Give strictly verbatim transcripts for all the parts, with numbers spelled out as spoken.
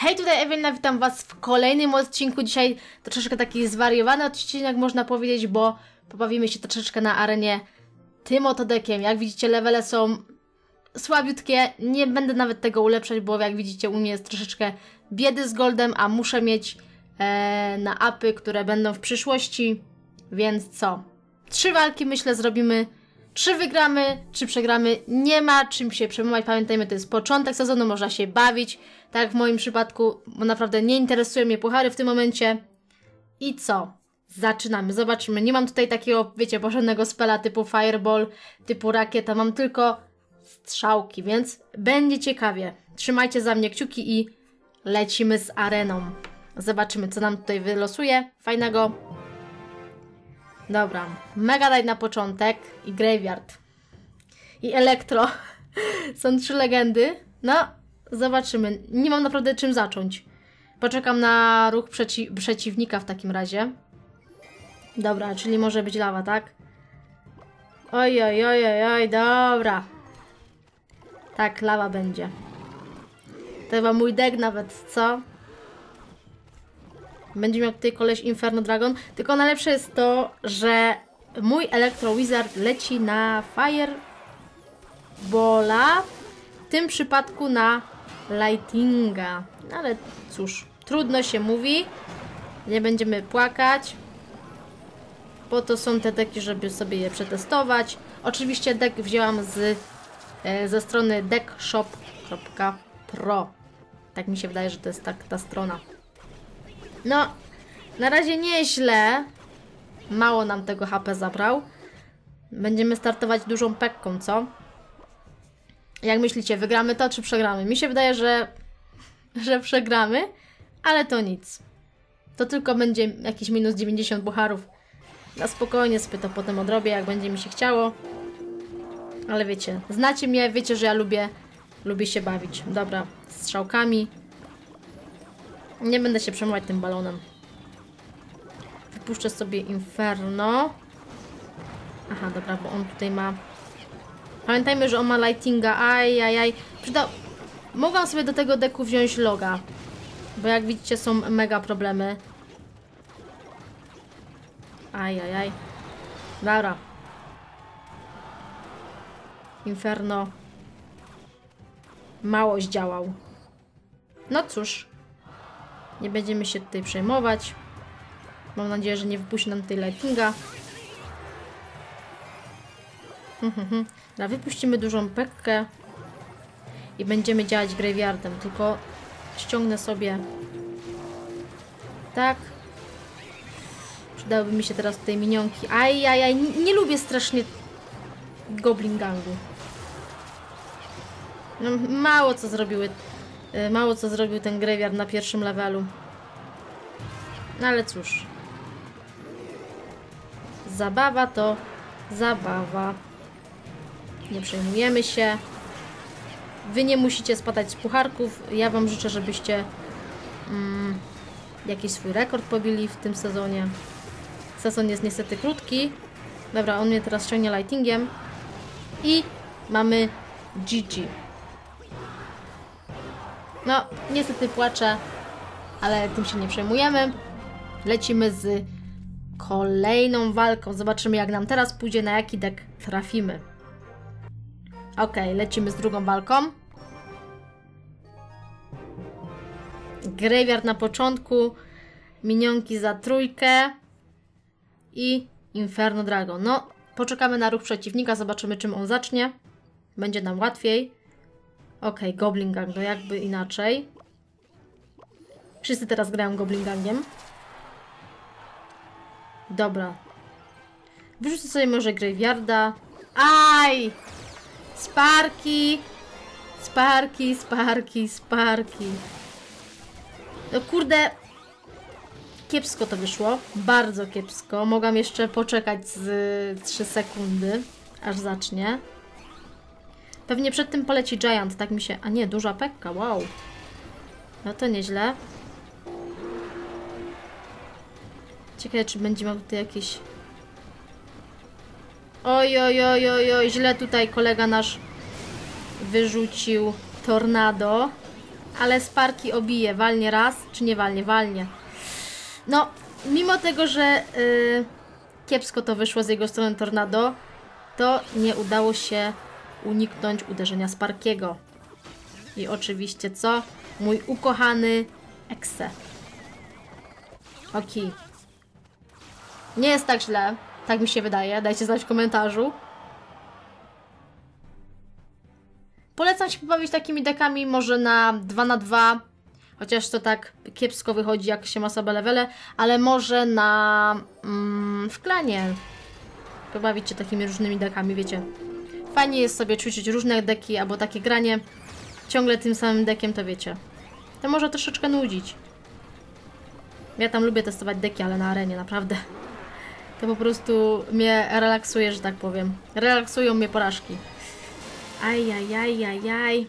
Hej, tutaj Ewelina, witam Was w kolejnym odcinku. Dzisiaj troszeczkę taki zwariowany odcinek, można powiedzieć, bo pobawimy się troszeczkę na arenie tym oto deckiem. Jak widzicie, levele są słabiutkie, nie będę nawet tego ulepszać, bo jak widzicie, u mnie jest troszeczkę biedy z goldem, a muszę mieć e, na apy, które będą w przyszłości, więc co? Trzy walki, myślę, zrobimy. Czy wygramy, czy przegramy, nie ma czym się przejmować. Pamiętajmy, to jest początek sezonu, można się bawić. Tak jak w moim przypadku, bo naprawdę nie interesują mnie puchary w tym momencie. I co? Zaczynamy, zobaczymy. Nie mam tutaj takiego, wiecie, porządnego spela typu fireball, typu rakieta. Mam tylko strzałki, więc będzie ciekawie. Trzymajcie za mnie kciuki i lecimy z areną. Zobaczymy, co nam tutaj wylosuje fajnego. Dobra, Mega Knight na początek i Graveyard. I Elektro. Są trzy legendy. No, zobaczymy. Nie mam naprawdę czym zacząć. Poczekam na ruch przeci przeciwnika w takim razie. Dobra, czyli może być lawa, tak? Oj, oj, oj, oj, oj, dobra. Tak, lawa będzie. To chyba mój deck nawet, co? Będzie miał tutaj koleś Inferno Dragon. Tylko najlepsze jest to, że mój Electro Wizard leci na Firebola. W tym przypadku na Lightinga. Ale cóż, trudno się mówi. Nie będziemy płakać. Po to są te deki, żeby sobie je przetestować. Oczywiście deck wzięłam z, e, ze strony deckshop kropka pro. Tak mi się wydaje, że to jest tak ta strona. No, na razie nieźle. Mało nam tego H P zabrał. Będziemy startować dużą pekką, co? Jak myślicie, wygramy to czy przegramy? Mi się wydaje, że, że przegramy, ale to nic. To tylko będzie jakieś minus dziewięćdziesiąt bucharów. Na spokojnie sobie to potem odrobię, jak będzie mi się chciało. Ale wiecie, znacie mnie, wiecie, że ja lubię, lubię się bawić. Dobra, strzałkami. Nie będę się przejmować tym balonem. Wypuszczę sobie Inferno. Aha, dobra, bo on tutaj ma... Pamiętajmy, że on ma Lightinga. Aj, aj, aj. Przyda... Mogłam sobie do tego deku wziąć Loga. Bo jak widzicie, są mega problemy. Aj, aj, aj. Dobra. Inferno. Mało zdziałał. No cóż. Nie będziemy się tutaj przejmować. Mam nadzieję, że nie wypuści nam tej Lightinga. Dobra, wypuścimy dużą pekkę. I będziemy działać Graveyardem. Tylko ściągnę sobie... Tak. Przydałyby mi się teraz tutaj minionki. Aj, aj, aj. Nie, nie lubię strasznie Goblin Gangu. No, mało co zrobiły... Mało co zrobił ten Graveyard na pierwszym levelu. No ale cóż. Zabawa to zabawa. Nie przejmujemy się. Wy nie musicie spadać z pucharków. Ja wam życzę, żebyście mm, jakiś swój rekord pobili w tym sezonie. Sezon jest niestety krótki. Dobra, on mnie teraz ściągnie Lightingiem. I mamy G G. No, niestety płaczę, ale tym się nie przejmujemy. Lecimy z kolejną walką. Zobaczymy, jak nam teraz pójdzie, na jaki deck trafimy. Ok, lecimy z drugą walką. Graveyard na początku. Minionki za trójkę. I Inferno Dragon. No, poczekamy na ruch przeciwnika, zobaczymy, czym on zacznie. Będzie nam łatwiej. Ok, Goblin Gang, to jakby inaczej. Wszyscy teraz grają Goblin Gangiem. Dobra. Wyrzucę sobie może Graveyarda. Aj! Sparki! Sparki, sparki, sparki. No kurde. Kiepsko to wyszło. Bardzo kiepsko. Mogłam jeszcze poczekać z trzy sekundy, aż zacznie. Pewnie przed tym poleci Giant, tak mi się... A nie, duża pekka, wow. No to nieźle. Ciekawe, czy będzie miał tutaj jakieś... Oj, oj, oj, oj, oj, źle tutaj kolega nasz wyrzucił Tornado. Ale Sparki obije. Walnie raz, czy nie walnie? Walnie. No, mimo tego, że yy, kiepsko to wyszło z jego strony Tornado, to nie udało się uniknąć uderzenia Sparkiego. I oczywiście co? Mój ukochany Exe. Okej. Nie jest tak źle. Tak mi się wydaje. Dajcie znać w komentarzu. Polecam się pobawić takimi dekami może na dwa na dwa. Chociaż to tak kiepsko wychodzi, jak się ma słabe levele. Ale może na... Mm, w klanie. Pobawić się takimi różnymi dekami, wiecie. Fajnie jest sobie ćwiczyć różne deki, albo takie granie ciągle tym samym dekiem, to wiecie. To może troszeczkę nudzić. Ja tam lubię testować deki, ale na arenie, naprawdę. To po prostu mnie relaksuje, że tak powiem. Relaksują mnie porażki. Ajajajajaj.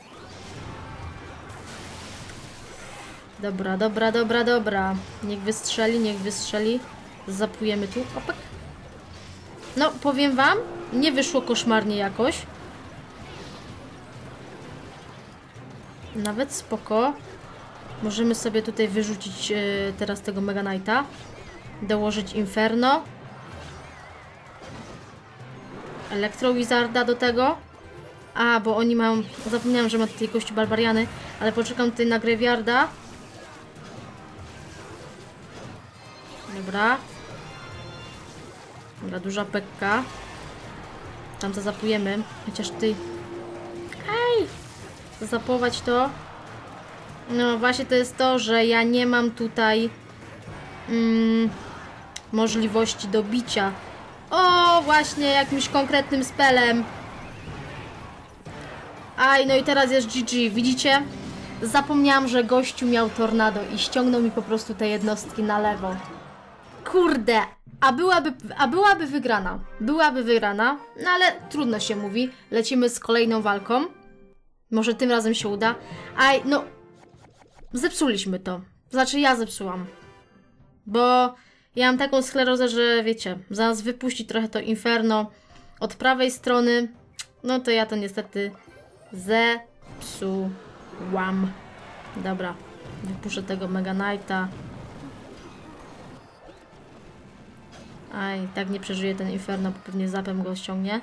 Dobra, dobra, dobra, dobra. Niech wystrzeli, niech wystrzeli. Zapujemy tu. Opek. No, powiem wam, nie wyszło koszmarnie jakoś. Nawet spoko. Możemy sobie tutaj wyrzucić yy, teraz tego Mega Knighta. Dołożyć Inferno. Elektro Wizarda do tego. A, bo oni mają... Zapomniałam, że ma tutaj kości Barbariany. Ale poczekam tutaj na Graveyarda. Dobra. Dobra, duża pekka. Tam zazapujemy. Chociaż ty... Ej! Zazapować to. No właśnie to jest to, że ja nie mam tutaj mm, możliwości do bicia. O, właśnie jakimś konkretnym spelem. Aj, no i teraz jest G G. Widzicie? Zapomniałam, że gościu miał Tornado i ściągnął mi po prostu te jednostki na lewo. Kurde, a byłaby, a byłaby wygrana. Byłaby wygrana, no ale trudno się mówi. Lecimy z kolejną walką. Może tym razem się uda. Aj, no... Zepsuliśmy to. Znaczy ja zepsułam. Bo ja mam taką sklerozę, że wiecie, zaraz wypuści trochę to Inferno od prawej strony. No to ja to niestety zepsułam. Dobra. Wypuszczę tego Mega Knighta. Aj, tak nie przeżyje ten Inferno, bo pewnie zapem go ściągnie.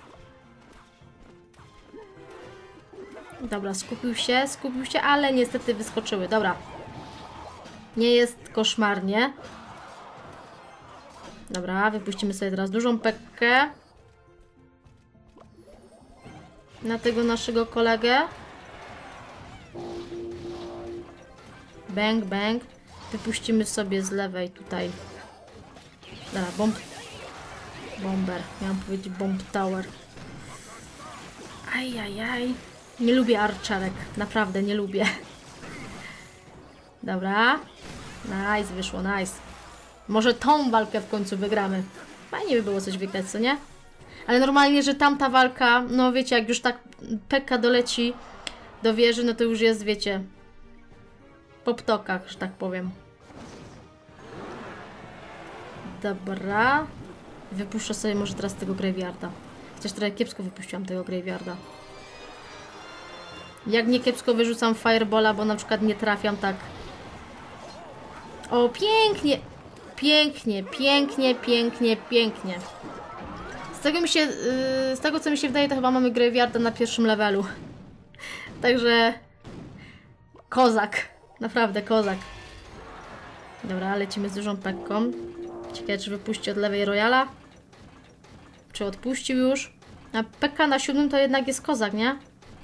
Dobra, skupił się, skupił się, ale niestety wyskoczyły. Dobra. Nie jest koszmarnie. Dobra, wypuścimy sobie teraz dużą pekkę. Na tego naszego kolegę. Bang, bang. Wypuścimy sobie z lewej tutaj. Dobra, bomb. Bomber. Miałam powiedzieć bomb tower. Ajajaj. Nie lubię arczerek. Naprawdę nie lubię. Dobra. Nice, wyszło, nice. Może tą walkę w końcu wygramy. Fajnie by było coś wygrać, co nie? Ale normalnie, że tamta walka, no wiecie, jak już tak Pekka doleci do wieży, no to już jest, wiecie, po ptokach, że tak powiem. Dobra. Wypuszczę sobie może teraz tego Graveyarda. Chociaż trochę kiepsko wypuściłam tego Graveyarda. Jak nie kiepsko wyrzucam Firebola, bo na przykład nie trafiam tak. O, pięknie! Pięknie, pięknie, pięknie, pięknie. Z tego mi się, yy, z tego co mi się wydaje, to chyba mamy Graveyarda na pierwszym levelu. Także... Kozak. Naprawdę kozak. Dobra, lecimy z dużą pekką. Ciekawe, czy wypuści od lewej Royala. Czy odpuścił już? A pekka na siódmym to jednak jest kozak, nie?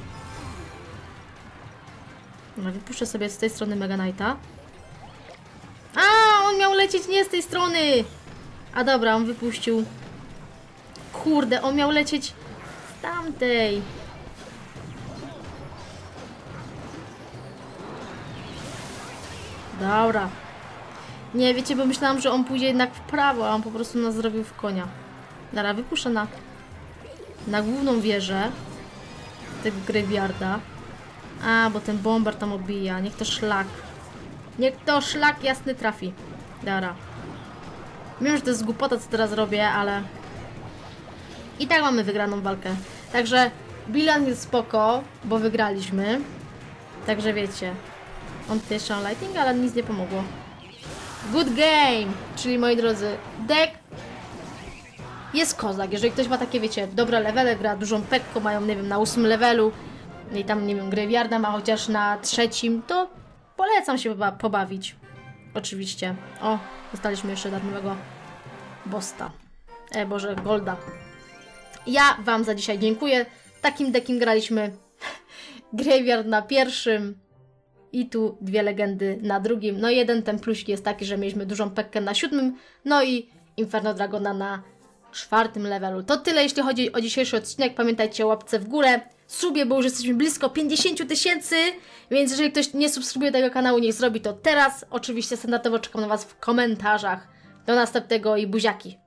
Dobra, wypuszczę sobie z tej strony Mega Knighta. A, on miał lecieć nie z tej strony! A dobra, on wypuścił. Kurde, on miał lecieć z tamtej. Dobra. Nie, wiecie, bo myślałam, że on pójdzie jednak w prawo, a on po prostu nas zrobił w konia. Dobra, wypuszczę na, na główną wieżę tego Graveyarda. A, bo ten bomber tam obija. Niech to szlak. Niech to szlak jasny trafi. Dobra. Wiem, że to jest głupota, co teraz robię, ale... I tak mamy wygraną walkę. Także bilans jest spoko, bo wygraliśmy. Także wiecie, on tutaj jeszcze ma lighting, ale nic nie pomogło. Good game! Czyli moi drodzy, deck jest kozak. Jeżeli ktoś ma takie, wiecie, dobre levele, gra dużą pekko, mają, nie wiem, na ósmym levelu i tam, nie wiem, graveyarda ma chociaż na trzecim, to polecam się poba pobawić. Oczywiście. O, dostaliśmy jeszcze darmowego bosta. E, Boże, golda. Ja wam za dzisiaj dziękuję. Takim deckiem graliśmy. Graveyard na pierwszym i tu dwie legendy na drugim. No jeden ten plusik jest taki, że mieliśmy dużą pekkę na siódmym, no i Inferno Dragona na czwartym levelu. To tyle, jeśli chodzi o dzisiejszy odcinek. Pamiętajcie o łapce w górę, subie, bo już jesteśmy blisko pięćdziesięciu tysięcy, więc jeżeli ktoś nie subskrybuje tego kanału, niech zrobi to teraz. Oczywiście standardowo czekam na was w komentarzach. Do następnego i buziaki.